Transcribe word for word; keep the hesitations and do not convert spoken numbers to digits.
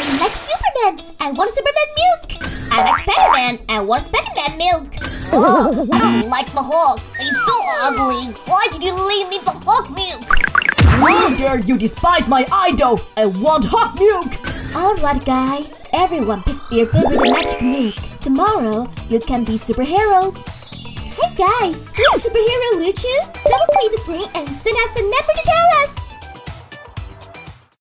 I like Superman. I want Superman milk. I like Spider-Man. I want Spider-Man milk. Oh, I don't like the Hulk. He's so ugly. Why did you leave me the Hulk milk? How dare you despise my idol? I want Hulk milk. Alright guys, everyone pick their favorite magic milk. Tomorrow, you can be superheroes. Hey guys, which superhero will you choose? Double click the screen and send us the number to tell us.